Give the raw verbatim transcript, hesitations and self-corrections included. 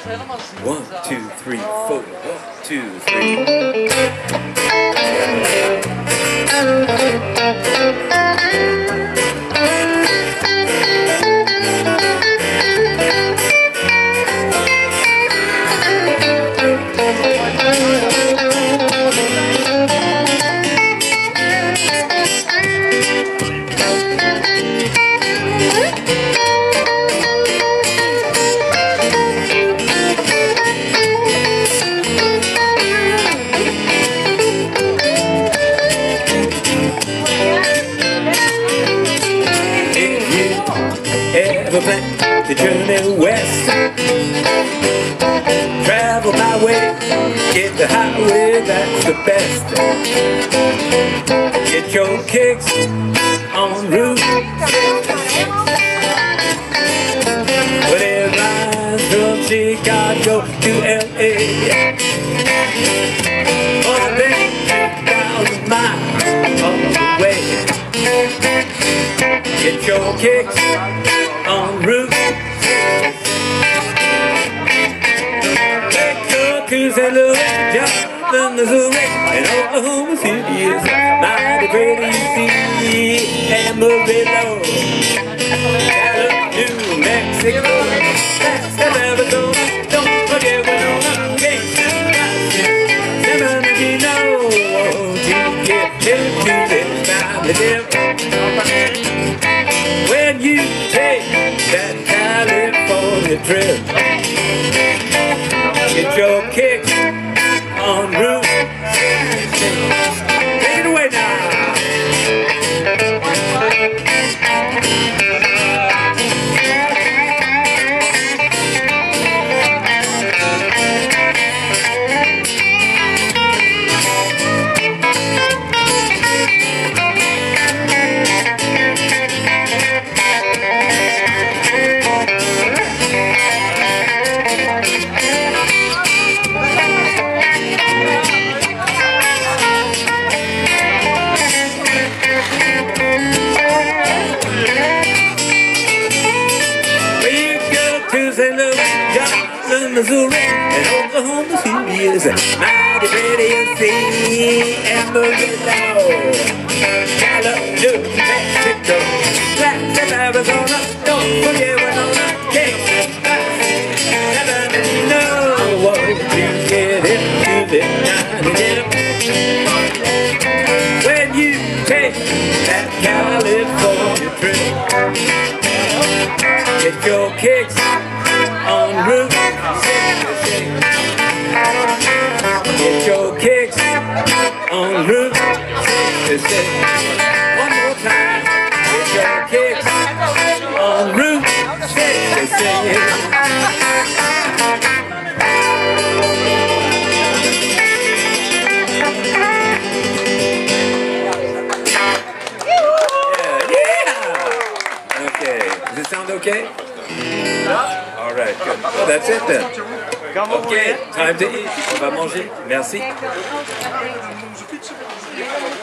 One, two, three, four. One, two, three. Ever plan to journey west? Travel my way, get the highway, that's the best. Get your kicks on route. But it rides from Chicago to L A. Oh, then thousand miles on the way. Get your kicks on route. Cause Saint Louis, Johnson, Missouri, and Oklahoma City is mighty pretty, you see. Amarillo, New Mexico, that's Arizona. Don't forget Winona, Kingston, San Bernardino. Won't you get into this family dip? When you take that California trip, get your kicks on route. Take it away now. Saint Louis, Johnson, Missouri, and Oklahoma City is mighty pretty and see. Amarillo, New Mexico, Blackstone, Arizona. Don't forget Winona, Kingston, San Bernardino. Won't you get into this tiny dip? When you take that California trip, get your kicks on route. Get your kicks on route. One more time. Get your kicks on route. Yeah, yeah. Okay. Does it sound okay? All right, good. Well, that's it then. Okay, time to eat. On va manger. Merci.